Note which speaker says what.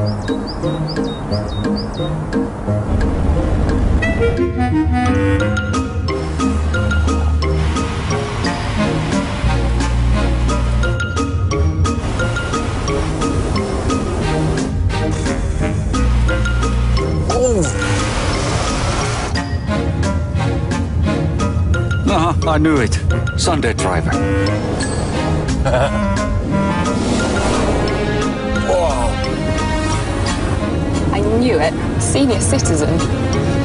Speaker 1: I knew it. Sunday driver.
Speaker 2: Whoa. I knew it. Senior citizen.